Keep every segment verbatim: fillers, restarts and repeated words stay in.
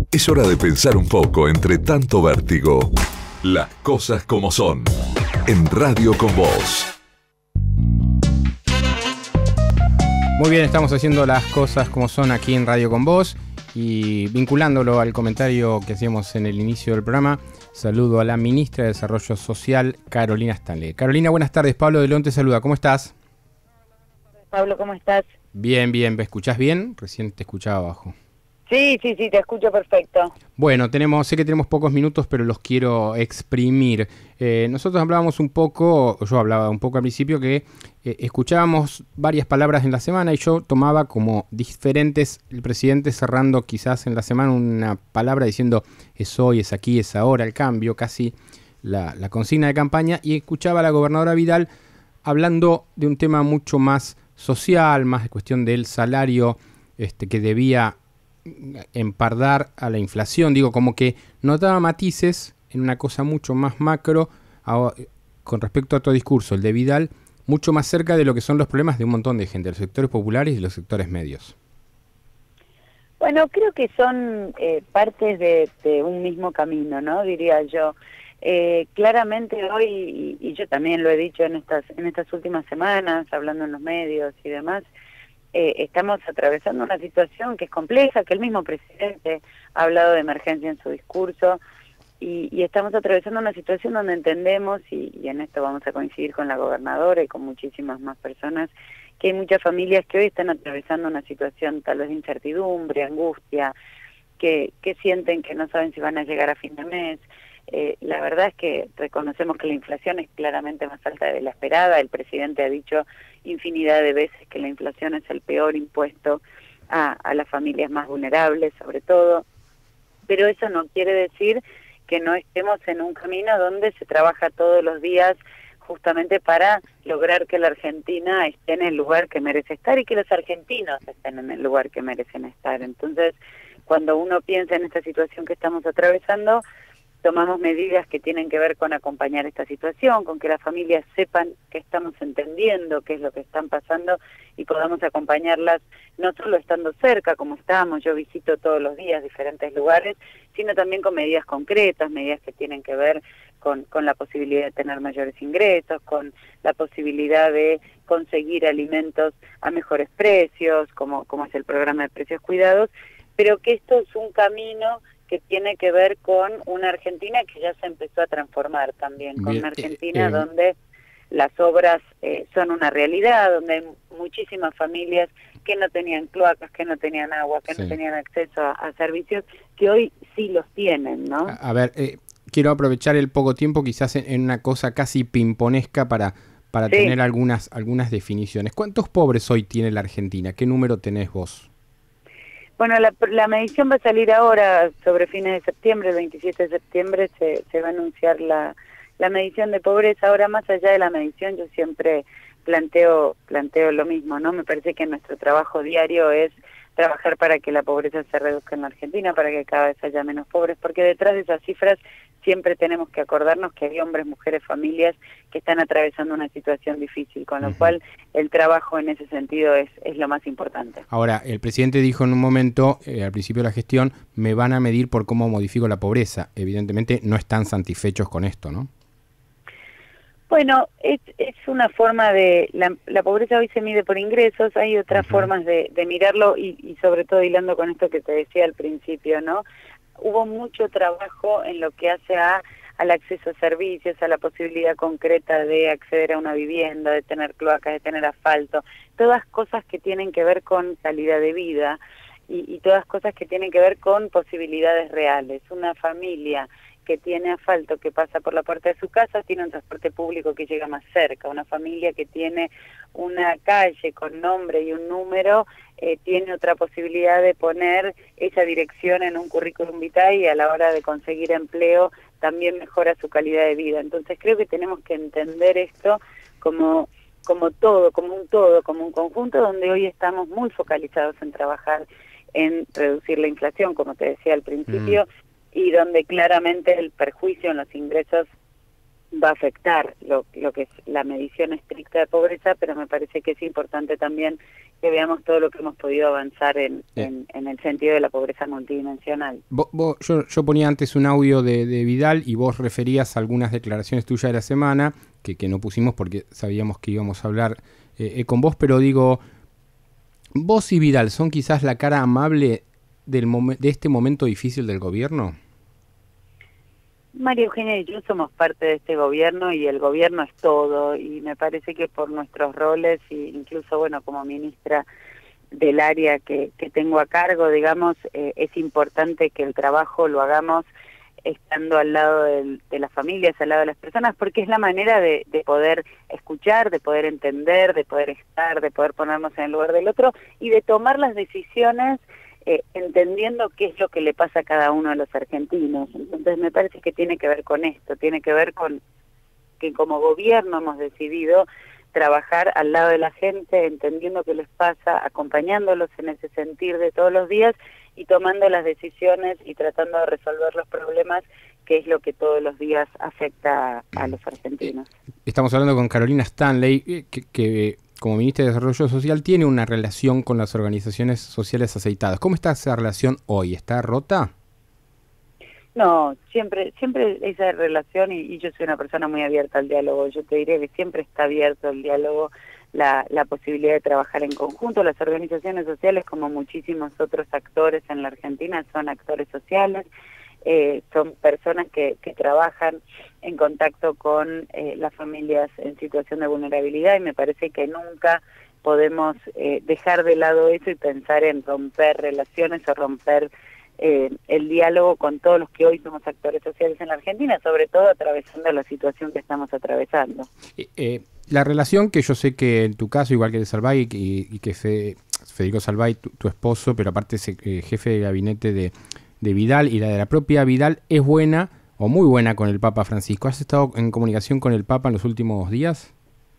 Es hora de pensar un poco entre tanto vértigo. Las cosas como son. En Radio con Vos. Muy bien, estamos haciendo las cosas como son aquí en Radio con Vos. Y vinculándolo al comentario que hacíamos en el inicio del programa, saludo a la ministra de Desarrollo Social, Carolina Stanley. Carolina, buenas tardes. Pablo de León te saluda. ¿Cómo estás? Pablo, ¿cómo estás? Bien, bien. ¿Me escuchás bien? Recién te escuchaba abajo. Sí, sí, sí, te escucho perfecto. Bueno, tenemos, sé que tenemos pocos minutos, pero los quiero exprimir. Eh, nosotros hablábamos un poco, yo hablaba un poco al principio, que eh, escuchábamos varias palabras en la semana y yo tomaba como diferentes, el presidente cerrando quizás en la semana una palabra diciendo es hoy, es aquí, es ahora, el cambio, casi la, la consigna de campaña, y escuchaba a la gobernadora Vidal hablando de un tema mucho más social, más de cuestión del salario este, que debía empardar a la inflación. Digo, como que notaba matices en una cosa mucho más macro a, con respecto a tu discurso, el de Vidal, mucho más cerca de lo que son los problemas de un montón de gente, de los sectores populares y de los sectores medios. Bueno, creo que son eh, partes de, de un mismo camino, ¿no? Diría yo. Eh, claramente hoy, y, y yo también lo he dicho en estas, en estas últimas semanas, hablando en los medios y demás, Eh, estamos atravesando una situación que es compleja, que el mismo presidente ha hablado de emergencia en su discurso, y, y estamos atravesando una situación donde entendemos, y, y en esto vamos a coincidir con la gobernadora y con muchísimas más personas, que hay muchas familias que hoy están atravesando una situación tal vez de incertidumbre, angustia, que, que sienten que no saben si van a llegar a fin de mes. Eh, la verdad es que reconocemos que la inflación es claramente más alta de la esperada. El presidente ha dicho infinidad de veces que la inflación es el peor impuesto a, a las familias más vulnerables, sobre todo, pero eso no quiere decir que no estemos en un camino donde se trabaja todos los días justamente para lograr que la Argentina esté en el lugar que merece estar y que los argentinos estén en el lugar que merecen estar. Entonces, cuando uno piensa en esta situación que estamos atravesando, tomamos medidas que tienen que ver con acompañar esta situación, con que las familias sepan que estamos entendiendo qué es lo que están pasando y podamos acompañarlas no solo estando cerca como estamos, yo visito todos los días diferentes lugares, sino también con medidas concretas, medidas que tienen que ver con, con la posibilidad de tener mayores ingresos, con la posibilidad de conseguir alimentos a mejores precios, como, como es el programa de precios cuidados, pero que esto es un camino que tiene que ver con una Argentina que ya se empezó a transformar también, con Bien, una Argentina eh, eh, donde las obras eh, son una realidad, donde hay muchísimas familias que no tenían cloacas, que no tenían agua, que sí. no tenían acceso a, a servicios, que hoy sí los tienen, ¿no? A, a ver, eh, quiero aprovechar el poco tiempo quizás en, en una cosa casi pimponesca para, para Sí. tener algunas, algunas definiciones. ¿Cuántos pobres hoy tiene la Argentina? ¿Qué número tenés vos? Bueno, la, la medición va a salir ahora sobre fines de septiembre, el veintisiete de septiembre se, se va a anunciar la, la medición de pobreza. Ahora, más allá de la medición, yo siempre planteo, planteo lo mismo, ¿no? Me parece que nuestro trabajo diario es trabajar para que la pobreza se reduzca en la Argentina, para que cada vez haya menos pobres, porque detrás de esas cifras siempre tenemos que acordarnos que hay hombres, mujeres, familias que están atravesando una situación difícil, con lo uh-huh. cual el trabajo en ese sentido es, es lo más importante. Ahora, el presidente dijo en un momento, eh, al principio de la gestión, me van a medir por cómo modifico la pobreza. Evidentemente no están satisfechos con esto, ¿no? Bueno, es, es una forma de... La, la pobreza hoy se mide por ingresos, hay otras uh-huh. formas de, de mirarlo y, y sobre todo hilando con esto que te decía al principio, ¿no? Hubo mucho trabajo en lo que hace a, al acceso a servicios, a la posibilidad concreta de acceder a una vivienda, de tener cloacas, de tener asfalto, todas cosas que tienen que ver con calidad de vida y, y todas cosas que tienen que ver con posibilidades reales. Una familia que tiene asfalto que pasa por la puerta de su casa tiene un transporte público que llega más cerca. Una familia que tiene una calle con nombre y un número eh, tiene otra posibilidad de poner esa dirección en un currículum vitae y a la hora de conseguir empleo también mejora su calidad de vida. Entonces creo que tenemos que entender esto como, como todo, como un todo, como un conjunto donde hoy estamos muy focalizados en trabajar en reducir la inflación, como te decía al principio, mm. y donde claramente el perjuicio en los ingresos va a afectar lo, lo que es la medición estricta de pobreza, pero me parece que es importante también que veamos todo lo que hemos podido avanzar en, en, en el sentido de la pobreza multidimensional. Vos, vos, yo, yo ponía antes un audio de, de Vidal y vos referías a algunas declaraciones tuyas de la semana, que, que no pusimos porque sabíamos que íbamos a hablar eh, eh, con vos, pero digo, vos y Vidal son quizás la cara amable del momen- de este momento difícil del gobierno. María Eugenia y yo somos parte de este gobierno y el gobierno es todo, y me parece que por nuestros roles, e incluso bueno como ministra del área que, que tengo a cargo, digamos, eh, es importante que el trabajo lo hagamos estando al lado del, de las familias, al lado de las personas, porque es la manera de, de poder escuchar, de poder entender, de poder estar, de poder ponernos en el lugar del otro y de tomar las decisiones Eh, entendiendo qué es lo que le pasa a cada uno de los argentinos. Entonces me parece que tiene que ver con esto, tiene que ver con que como gobierno hemos decidido trabajar al lado de la gente, entendiendo qué les pasa, acompañándolos en ese sentir de todos los días y tomando las decisiones y tratando de resolver los problemas, que es lo que todos los días afecta a los argentinos. Estamos hablando con Carolina Stanley, que, que como ministra de Desarrollo Social tiene una relación con las organizaciones sociales aceitadas. ¿Cómo está esa relación hoy? ¿Está rota? No, siempre siempre esa relación, y, y yo soy una persona muy abierta al diálogo, yo te diría que siempre está abierto el diálogo, la, la posibilidad de trabajar en conjunto. Las organizaciones sociales, como muchísimos otros actores en la Argentina, son actores sociales, eh, son personas que, que trabajan en contacto con eh, las familias en situación de vulnerabilidad, y me parece que nunca podemos eh, dejar de lado eso y pensar en romper relaciones o romper eh, el diálogo con todos los que hoy somos actores sociales en la Argentina, sobre todo atravesando la situación que estamos atravesando. Eh, eh, la relación que yo sé que en tu caso, igual que de Salvay y, y que Fe, Federico Salvay, tu, tu esposo, pero aparte es eh, jefe de gabinete de, de Vidal, y la de la propia Vidal, es buena o muy buena con el Papa Francisco. ¿Has estado en comunicación con el Papa en los últimos días?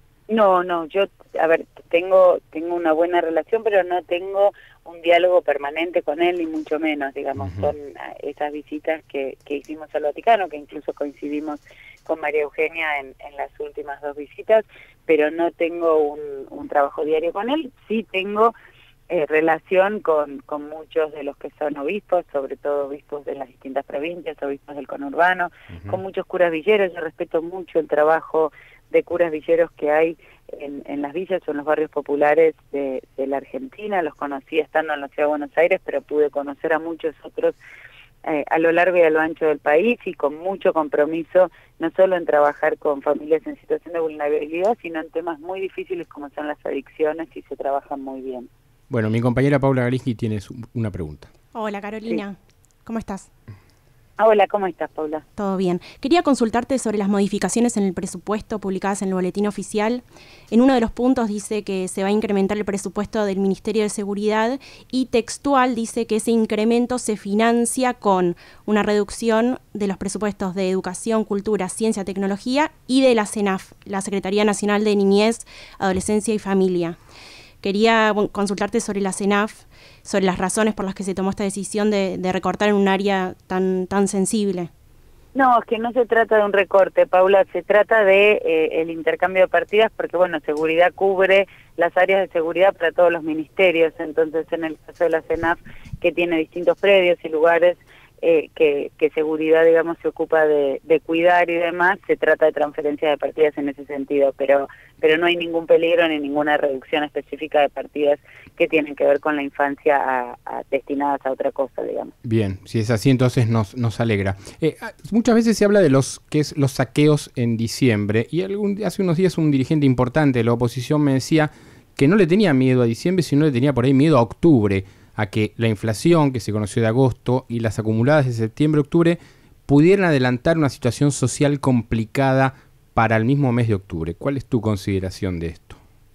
No, no, yo, a ver, tengo tengo una buena relación, pero no tengo un diálogo permanente con él, ni mucho menos, digamos, uh-huh. Son esas visitas que, que hicimos al Vaticano, que incluso coincidimos con María Eugenia en, en las últimas dos visitas, pero no tengo un, un trabajo diario con él. Sí tengo eh, relación con, con muchos de los que son obispos, sobre todo obispos de las distintas provincias, obispos del conurbano, uh-huh. Con muchos curas villeros. Yo respeto mucho el trabajo de curas villeros que hay en, en las villas o en los barrios populares de, de la Argentina. Los conocí estando en la Ciudad de Buenos Aires, pero pude conocer a muchos otros eh, a lo largo y a lo ancho del país, y con mucho compromiso, no solo en trabajar con familias en situación de vulnerabilidad, sino en temas muy difíciles como son las adicciones, y se trabajan muy bien. Bueno, mi compañera Paula Galiski tiene su, una pregunta. Hola Carolina, sí. ¿Cómo estás? Hola, ¿cómo estás, Paula? Todo bien. Quería consultarte sobre las modificaciones en el presupuesto publicadas en el Boletín Oficial. En uno de los puntos dice que se va a incrementar el presupuesto del Ministerio de Seguridad, y textual dice que ese incremento se financia con una reducción de los presupuestos de Educación, Cultura, Ciencia, Tecnología y de la CENAF, la Secretaría Nacional de Niñez, Adolescencia y Familia. Quería bueno, consultarte sobre la CENAF, sobre las razones por las que se tomó esta decisión de, de recortar en un área tan tan sensible. No, es que no se trata de un recorte, Paula, se trata de eh, el intercambio de partidas, porque bueno, seguridad cubre las áreas de seguridad para todos los ministerios. Entonces, en el caso de la CENAF, que tiene distintos predios y lugares eh, que, que seguridad, digamos, se ocupa de, de cuidar y demás, se trata de transferencia de partidas en ese sentido, pero pero no hay ningún peligro ni ninguna reducción específica de partidas que tienen que ver con la infancia a, a destinadas a otra cosa, digamos. Bien, si es así, entonces nos, nos alegra. Eh, muchas veces se habla de los que es los saqueos en diciembre, y algún, hace unos días un dirigente importante de la oposición me decía que no le tenía miedo a diciembre, sino le tenía por ahí miedo a octubre, a que la inflación que se conoció de agosto y las acumuladas de septiembre-octubre pudieran adelantar una situación social complicada para el mismo mes de octubre. ¿Cuál es tu consideración de esto?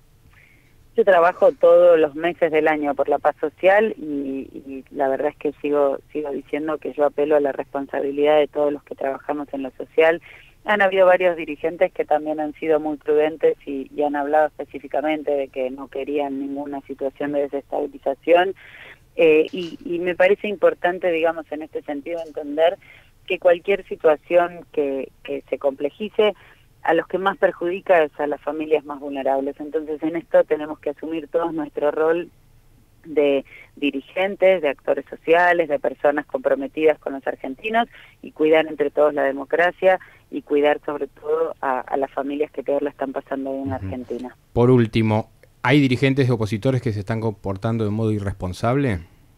Yo trabajo todos los meses del año por la paz social, y, y la verdad es que sigo sigo diciendo que yo apelo a la responsabilidad de todos los que trabajamos en lo social. Han habido varios dirigentes que también han sido muy prudentes y, y han hablado específicamente de que no querían ninguna situación de desestabilización, eh, y, y me parece importante, digamos, en este sentido entender que cualquier situación que, que se complejice a los que más perjudica es a las familias más vulnerables. Entonces en esto tenemos que asumir todos nuestro rol de dirigentes, de actores sociales, de personas comprometidas con los argentinos y cuidar entre todos la democracia y cuidar sobre todo a, a las familias que peor la están pasando hoy en uh-huh. Argentina. Por último, ¿hay dirigentes opositores que se están comportando de modo irresponsable?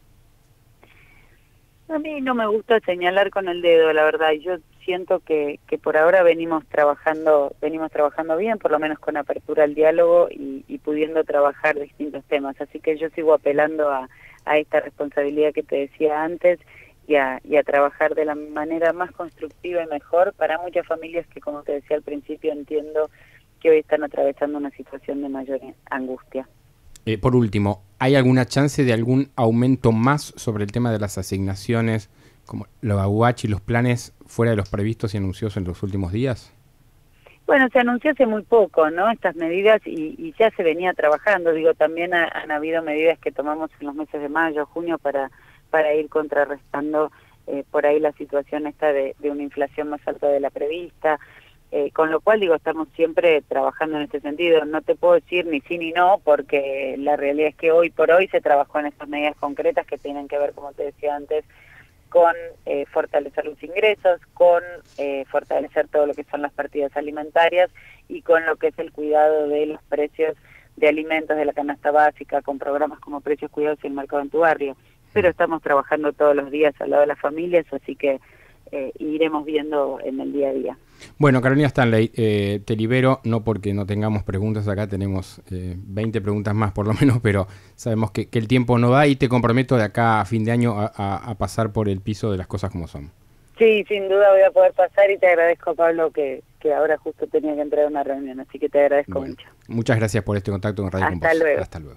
A mí no me gusta señalar con el dedo, la verdad. Yo siento que, que por ahora venimos trabajando venimos trabajando bien, por lo menos con apertura al diálogo y, y pudiendo trabajar distintos temas. Así que yo sigo apelando a, a esta responsabilidad que te decía antes y a, y a trabajar de la manera más constructiva y mejor para muchas familias que, como te decía al principio, entiendo que hoy están atravesando una situación de mayor angustia. Eh, por último, ¿hay alguna chance de algún aumento más sobre el tema de las asignaciones, como los A U H y los planes fuera de los previstos y anunciados en los últimos días? Bueno, se anunció hace muy poco, ¿no? Estas medidas y, y ya se venía trabajando. Digo, también ha, han habido medidas que tomamos en los meses de mayo, junio para para ir contrarrestando eh, por ahí la situación esta de, de una inflación más alta de la prevista. Eh, con lo cual, digo, estamos siempre trabajando en este sentido. No te puedo decir ni sí ni no, porque la realidad es que hoy por hoy se trabajó en estas medidas concretas que tienen que ver, como te decía antes, con eh, fortalecer los ingresos, con eh, fortalecer todo lo que son las partidas alimentarias y con lo que es el cuidado de los precios de alimentos de la canasta básica, con programas como Precios Cuidados y el Mercado en tu Barrio. Pero estamos trabajando todos los días al lado de las familias, así que eh, iremos viendo en el día a día. Bueno, Carolina Stanley, eh, te libero, no porque no tengamos preguntas acá, tenemos eh, veinte preguntas más por lo menos, pero sabemos que, que el tiempo no da y te comprometo de acá a fin de año a, a, a pasar por el piso de las cosas como son. Sí, sin duda voy a poder pasar y te agradezco, Pablo, que, que ahora justo tenía que entrar a una reunión, así que te agradezco bueno, mucho. Muchas gracias por este contacto con Radio Con Vos. Hasta luego. Hasta luego.